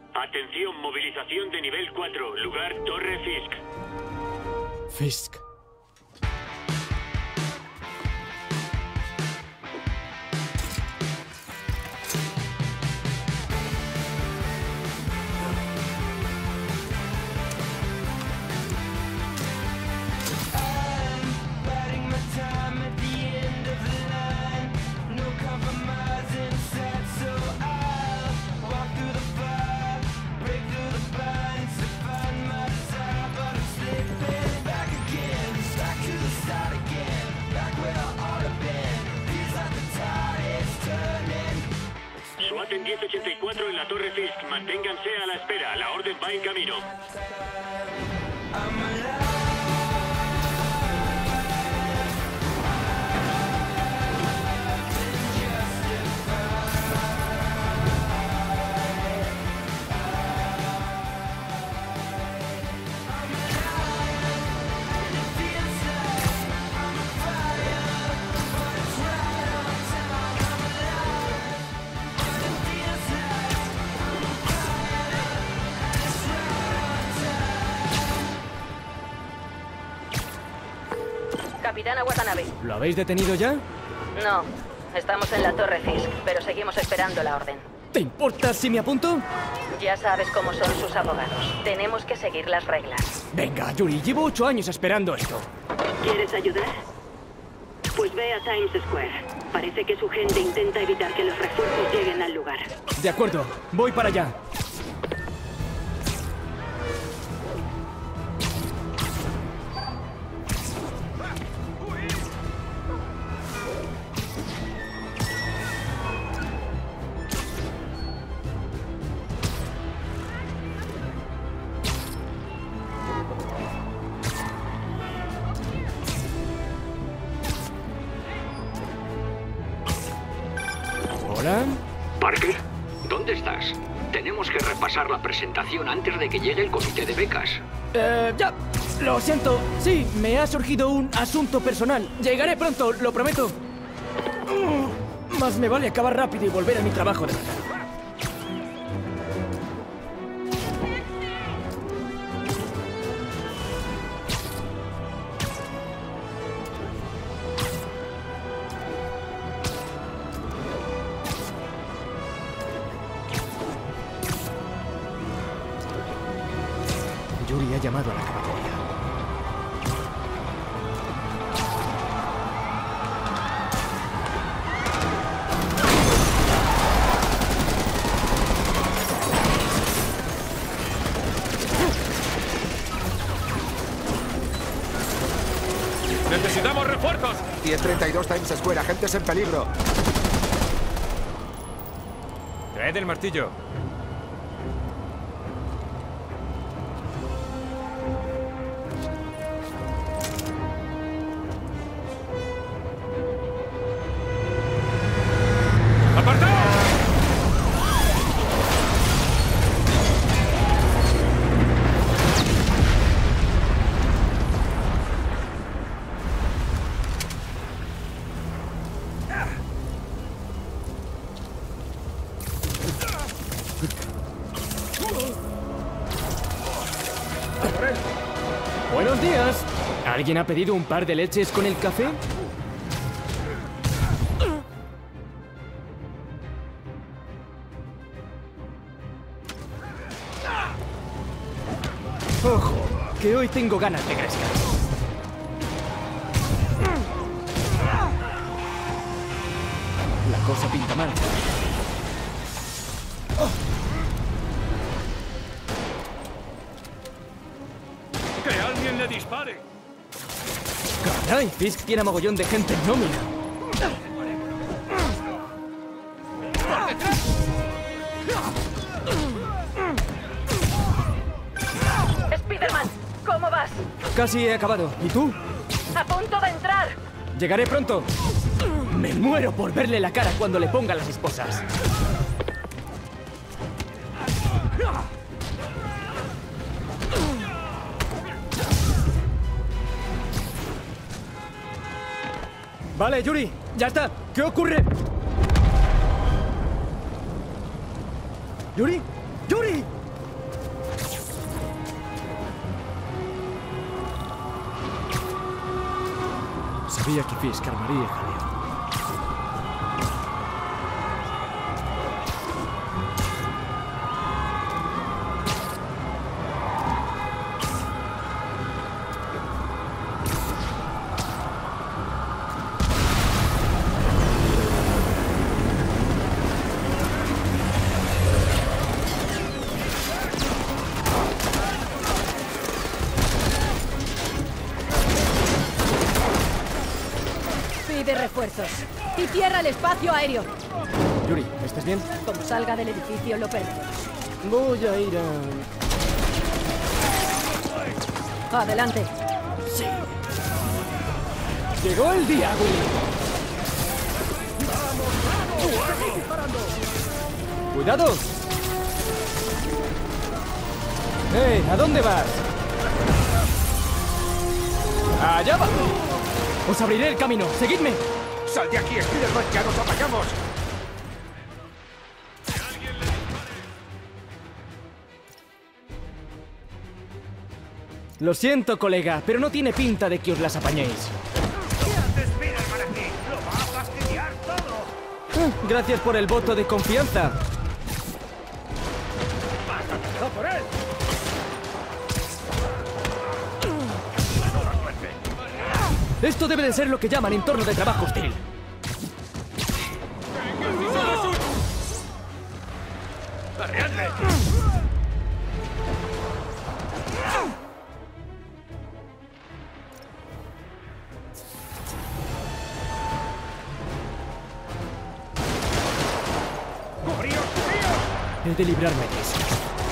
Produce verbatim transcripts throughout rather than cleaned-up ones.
Atención, movilización de nivel cuatro, lugar Torre Fisk. Fisk. SWAT en diez ochenta y cuatro en la Torre Fisk. Manténganse a la espera. La orden va en camino. Capitana Watanabe. ¿Lo habéis detenido ya? No, estamos en la Torre Fisk, pero seguimos esperando la orden. ¿Te importa si me apunto? Ya sabes cómo son sus abogados. Tenemos que seguir las reglas. Venga, Yuri, llevo ocho años esperando esto. ¿Quieres ayudar? Pues ve a Times Square. Parece que su gente intenta evitar que los refuerzos lleguen al lugar. De acuerdo, voy para allá. ¿Hola? Parker, ¿dónde estás? Tenemos que repasar la presentación antes de que llegue el comité de becas. Eh, ya. Lo siento. Sí, me ha surgido un asunto personal. Llegaré pronto, lo prometo. Mm, Más me vale acabar rápido y volver a mi trabajo de verdad. Yuri ha llamado a la cafetería. ¡Necesitamos refuerzos! diez treinta y dos Times Square, agentes en peligro. Traed el martillo. Buenos días. ¿Alguien ha pedido un par de leches con el café? Ojo, que hoy tengo ganas de grescar. La cosa pinta mal. ¡Que alguien le dispare! Caray, Fisk tiene a mogollón de gente en nómina. Spiderman, ¿cómo vas? Casi he acabado. ¿Y tú? ¡A punto de entrar! Llegaré pronto. Me muero por verle la cara cuando le ponga las esposas. Vale, Yuri, ya está. ¿Qué ocurre? ¿Yuri? ¡Yuri! Sabía que Fisk armaría jaleo. Pide refuerzos. Y cierra el espacio aéreo. Yuri, ¿estás bien? Como salga del edificio, lo perdemos. Voy a ir a... Adelante. Sí. Llegó el día, Willy. ¡Cuidado! ¡Eh! ¿A dónde vas? ¡Allá va! ¡Os abriré el camino! ¡Seguidme! ¡Sal de aquí, Spider-Man! ¡Ya nos apañamos! Lo siento, colega, pero no tiene pinta de que os las apañéis. ¿Qué hace Spider-Man aquí? ¡Lo va a fastidiar todo! Ah, gracias por el voto de confianza. ¡No por él! Esto debe de ser lo que llaman entorno de trabajo hostil. ¡Arriadle! ¡Cubríos, cubríos! He de librarme de eso.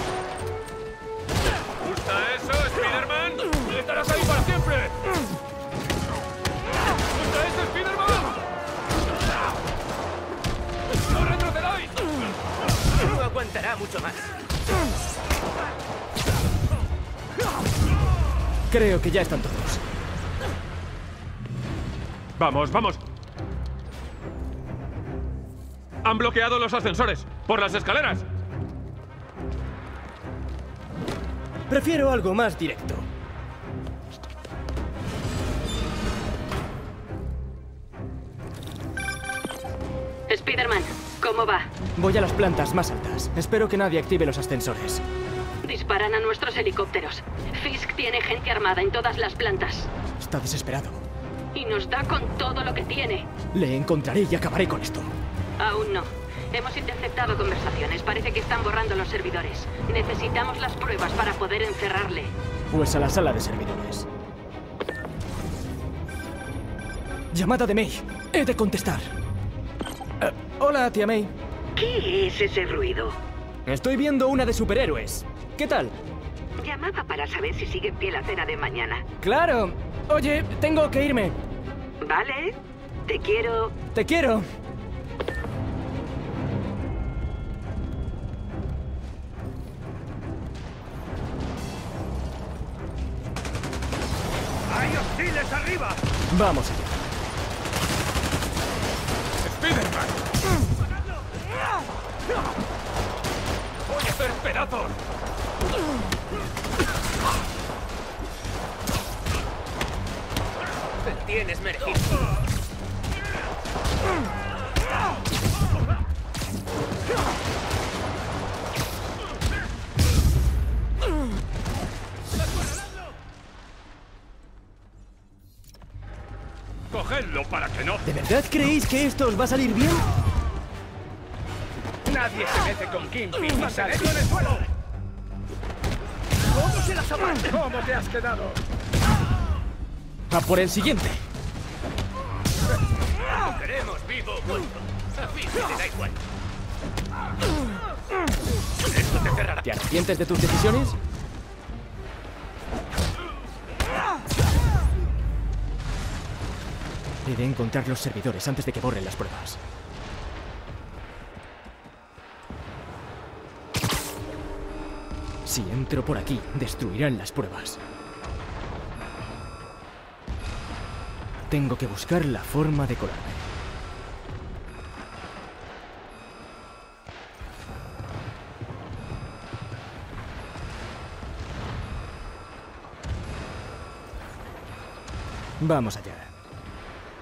¿Gusta eso, Spider-Man? ¡Estarás ahí para siempre! ¿Gusta eso, Spider-Man? ¡No retrocedáis! No aguantará mucho más. Creo que ya están todos. Vamos, vamos. Han bloqueado los ascensores. ¡Por las escaleras! Prefiero algo más directo. Spider-Man, ¿cómo va? Voy a las plantas más altas. Espero que nadie active los ascensores. Disparan a nuestros helicópteros. Fisk tiene gente armada en todas las plantas. Está desesperado. Y nos da con todo lo que tiene. Le encontraré y acabaré con esto. Aún no. Hemos interceptado conversaciones. Parece que están borrando los servidores. Necesitamos las pruebas para poder encerrarle. Pues a la sala de servidores. Llamada de May. He de contestar. Eh, hola, tía May. ¿Qué es ese ruido? Estoy viendo una de superhéroes. ¿Qué tal? Llamaba para saber si sigue en pie la cena de mañana. ¡Claro! Oye, tengo que irme. Vale, te quiero. Te quiero. ¡Hay hostiles arriba! Vamos allá. ¡Spider-Man! ¡Voy a hacer pedazos! ¡Te tienes merecido! ¡Cogedlo para que no! ¿De verdad creéis que esto os va a salir bien? ¡Nadie se mete con Kingpin! ¡Mantenedlo en el suelo! ¿Cómo se las apaña? ¿Cómo te has quedado? A por el siguiente. Lo queremos vivo o muerto. A Fisk le da igual. Esto te cerrará. ¿Te arrepientes de tus decisiones? He de encontrar los servidores antes de que borren las pruebas. Si entro por aquí, destruirán las pruebas. Tengo que buscar la forma de colarme. Vamos allá.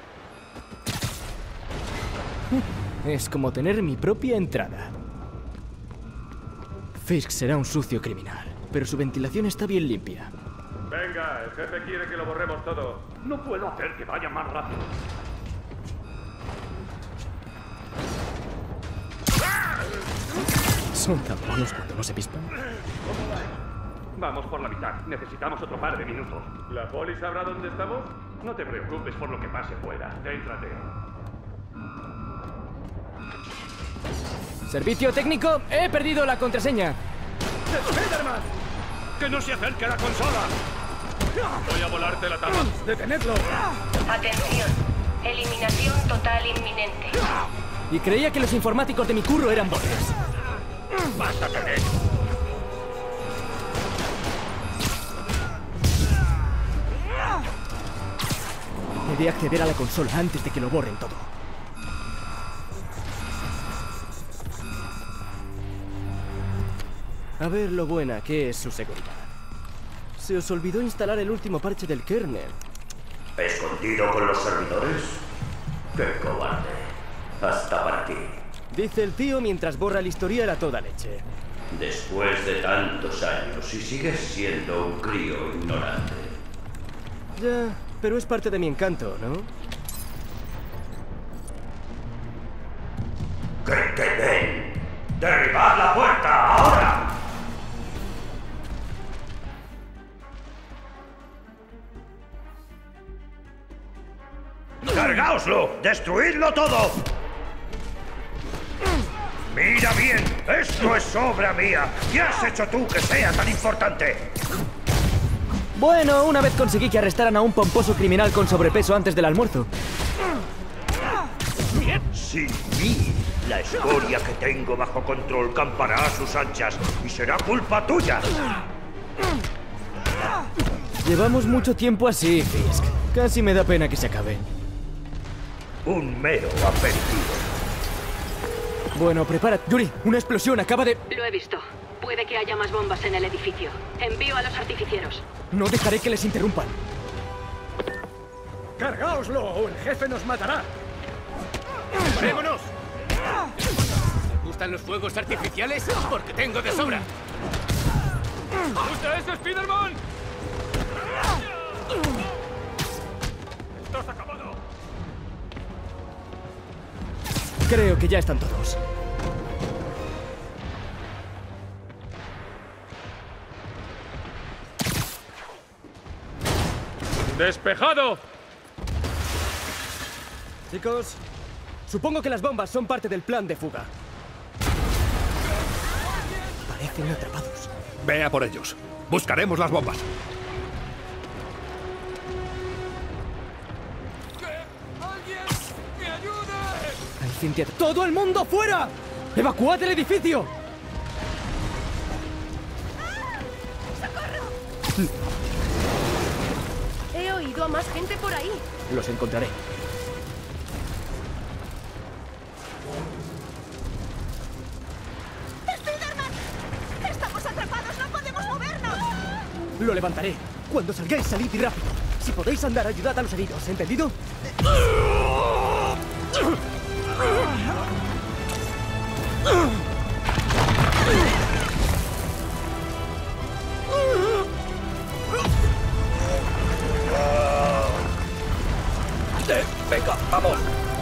Es como tener mi propia entrada. Fisk será un sucio criminal, pero su ventilación está bien limpia. Venga, el jefe quiere que lo borremos todo. No puedo hacer que vaya más rápido. Son tan buenos cuando no se pispan. Vamos por la mitad. Necesitamos otro par de minutos. ¿La poli sabrá dónde estamos? No te preocupes por lo que pase fuera. Céntrate. Servicio técnico, he perdido la contraseña. ¡Spiderman! ¡Que no se acerque a la consola! Voy a volarte la tapa. ¡Detenedlo! Atención. Eliminación total inminente. Y creía que los informáticos de mi curro eran botes. ¡Basta, tener! He de acceder a la consola antes de que lo borren todo. A ver lo buena que es su seguridad. Se os olvidó instalar el último parche del kernel. ¿Escondido con los servidores? ¡Qué cobarde! Hasta para ti. Dice el tío mientras borra el historial a toda leche. Después de tantos años y sigues siendo un crío ignorante. Ya, pero es parte de mi encanto, ¿no? ¡Que te den! ¡Derribad la puerta ahora! ¡Cargáoslo! ¡Destruidlo todo! ¡Mira bien! ¡Esto es obra mía! ¿Qué has hecho tú que sea tan importante? Bueno, una vez conseguí que arrestaran a un pomposo criminal con sobrepeso antes del almuerzo. Sin mí, la escoria que tengo bajo control campará a sus anchas y será culpa tuya. Llevamos mucho tiempo así, Fisk. Casi me da pena que se acabe. Un mero aperitivo. Bueno, prepara. Yuri, una explosión acaba de... Lo he visto. Puede que haya más bombas en el edificio. Envío a los artificieros. No dejaré que les interrumpan. ¡Cargáoslo o el jefe nos matará! ¡Vámonos! ¿Te gustan los fuegos artificiales? Porque tengo de sobra. ¿Gusta eso, Spiderman? ¡Estás acabado! Creo que ya están todos. ¡Despejado! Chicos, supongo que las bombas son parte del plan de fuga. Parecen atrapados. Ve a por ellos. Buscaremos las bombas. Hay Cynthia. ¡Todo el mundo fuera! ¡Evacuad el edificio! He oído a más gente por ahí. Los encontraré. ¡Spiderman! ¡Estamos atrapados! ¡No podemos movernos! Lo levantaré. Cuando salgáis, salid y rápido. Si podéis andar, ayudad a los heridos. ¿Entendido? Eh, venga, vamos.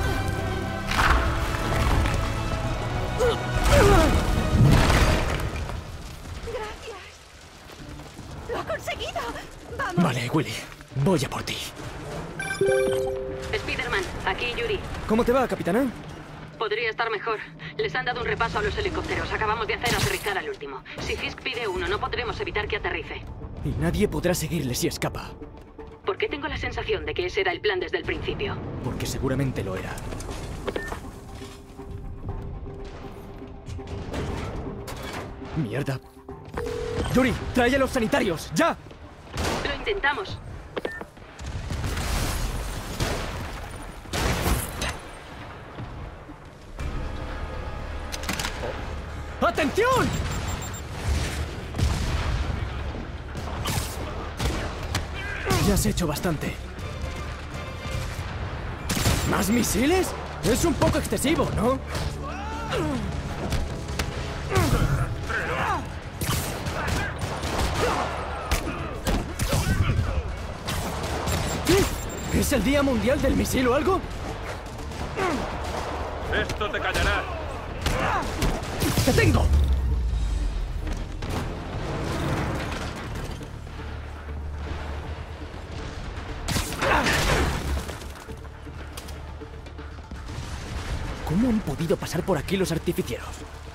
¡Gracias! ¡Lo ha conseguido! ¡Vamos! Vale, Willy. Voy a por ti. Spiderman, aquí Yuri. ¿Cómo te va, capitana? Podría estar mejor. Les han dado un repaso a los helicópteros. Acabamos de hacer aterrizar al último. Si Fisk pide uno, no podremos evitar que aterrice. Y nadie podrá seguirle si escapa. ¿Por qué tengo la sensación de que ese era el plan desde el principio? Porque seguramente lo era. Mierda. Yuri, trae a los sanitarios, ¡ya! Lo intentamos. ¡Atención! Ya has hecho bastante. ¿Más misiles? Es un poco excesivo, ¿no? ¿Qué? ¿Es el Día Mundial del Misil o algo? Esto te callará. ¡Te tengo! ¿Cómo han podido pasar por aquí los artificieros?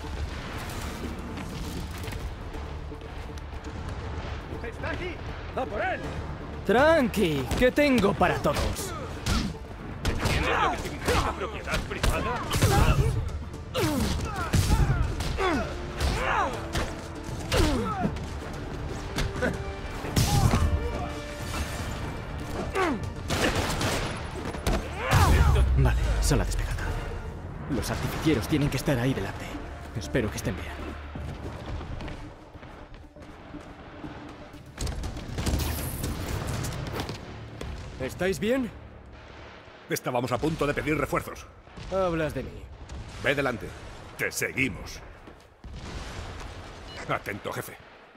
¡Está aquí! ¡A por él! Tranqui, ¿qué tengo para todos? ¿Entiendes lo que significa propiedad privada? Vale, sala despegada. Los artificieros tienen que estar ahí delante. Espero que estén bien. ¿Estáis bien? Estábamos a punto de pedir refuerzos. Hablas de mí. Ve delante. Te seguimos. Atento, jefe.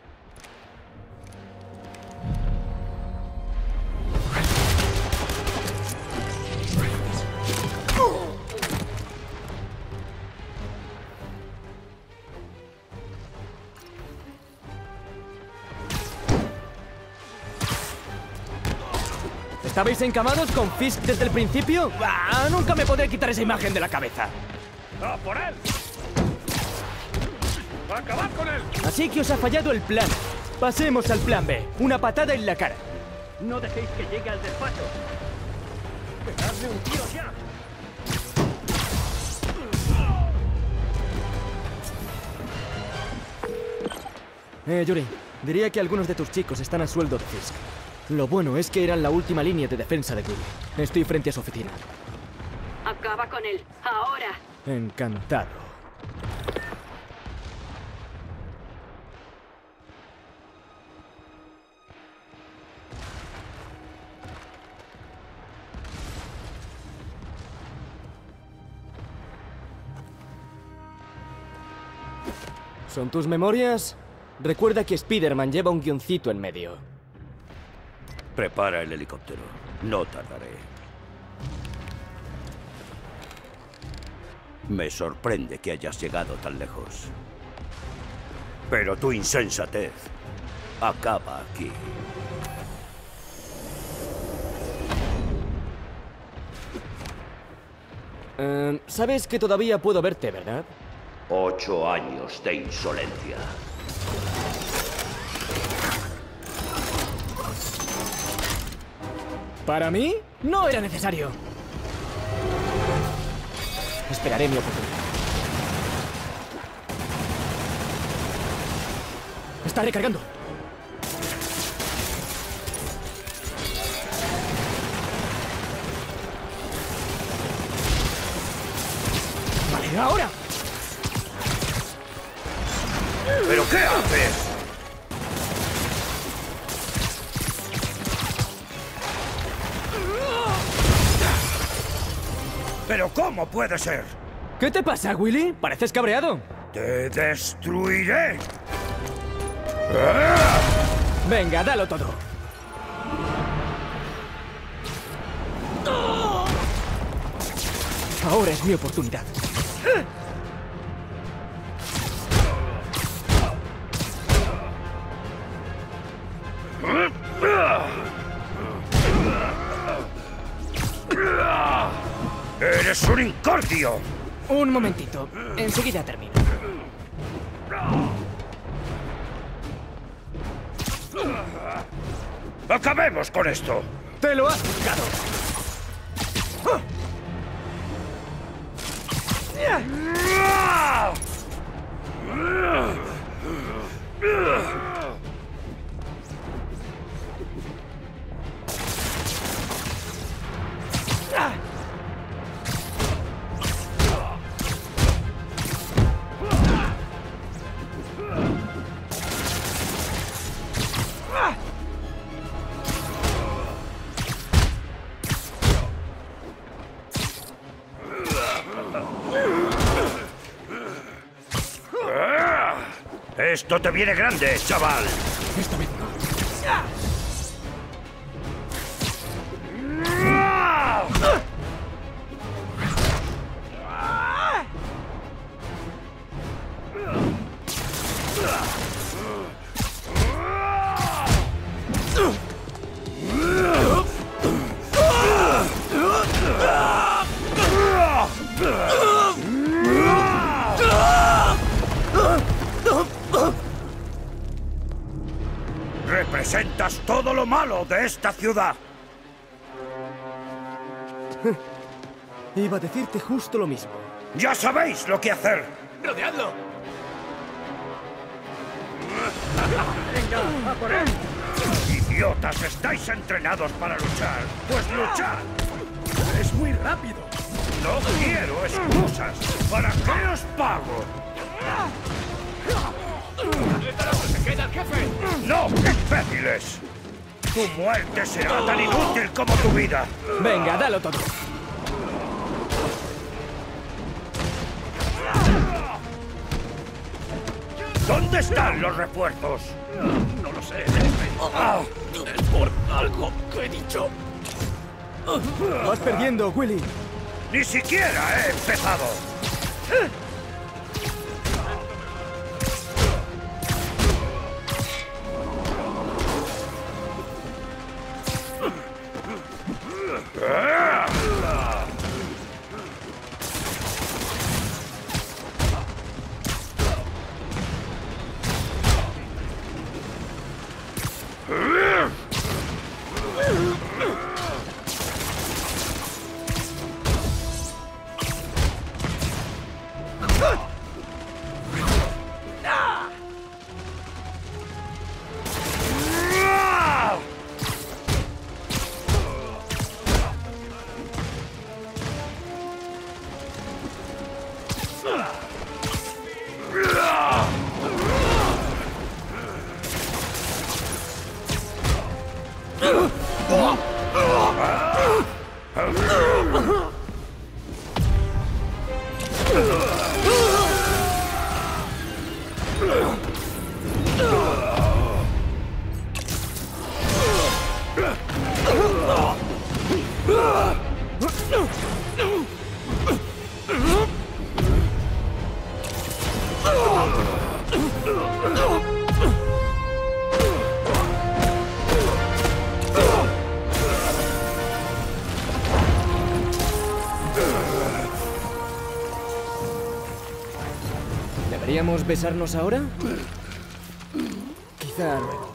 ¿Estabais encamados con Fisk desde el principio? ¡Ah! Nunca me podré quitar esa imagen de la cabeza. ¡A por él! ¡Acabad con él! Así que os ha fallado el plan. Pasemos al plan B. Una patada en la cara. No dejéis que llegue al despacho. ¡Pegadle un tiro ya! Eh, Yuri, diría que algunos de tus chicos están a sueldo de Fisk. Lo bueno es que eran la última línea de defensa de Willy. Estoy frente a su oficina. Acaba con él, ahora. Encantado. ¿Son tus memorias? Recuerda que Spider-Man lleva un guioncito en medio. Prepara el helicóptero. No tardaré. Me sorprende que hayas llegado tan lejos. Pero tu insensatez acaba aquí. Eh, Sabes que todavía puedo verte, ¿verdad? Ocho años de insolencia. ¿Para mí? No era necesario. Esperaré mi oportunidad. Está recargando. Vale, ahora. ¿Pero qué haces? ¿Pero cómo puede ser? ¿Qué te pasa, Willy? Pareces cabreado. ¡Te destruiré! Venga, dalo todo. Ahora es mi oportunidad. ¡Eres un incordio! Un momentito. Enseguida termino. ¡Acabemos con esto! ¡Te lo has buscado! Esto te viene grande, chaval. Esta vez no. Representas todo lo malo de esta ciudad. Iba a decirte justo lo mismo. Ya sabéis lo que hacer. ¡Rodeadlo! ¡Venga, a por él! Idiotas, estáis entrenados para luchar. Pues luchad. ¡Es muy rápido! No quiero excusas. ¿Para qué os pago? ¡Se queda el jefe! ¡No, imbéciles! Tu muerte será tan inútil como tu vida. Venga, dalo todo. ¿Dónde están los refuerzos? No lo sé, jefe. Ah. Es por algo que he dicho. Vas perdiendo, Willy. Ni siquiera he empezado. ¿Deberíamos besarnos ahora? Quizá luego.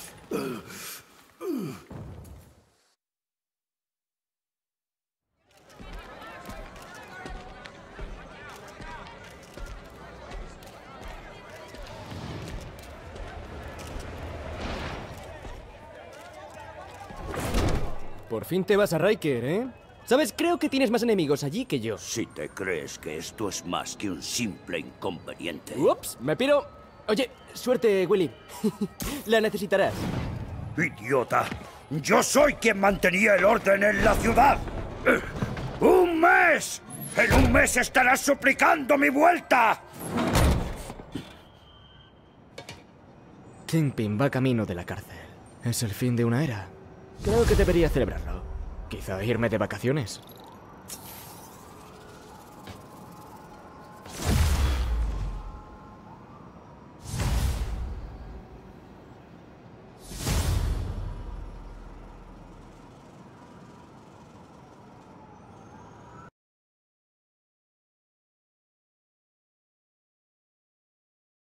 Por fin te vas a Riker, ¿eh? ¿Sabes? Creo que tienes más enemigos allí que yo. Si te crees que esto es más que un simple inconveniente. Ups, me piro. Oye, suerte, Willy. La necesitarás. ¡Idiota! ¡Yo soy quien mantenía el orden en la ciudad! ¡Un mes! ¡En un mes estarás suplicando mi vuelta! Kingpin va camino de la cárcel. Es el fin de una era. Creo que debería celebrarlo. Quizá irme de vacaciones.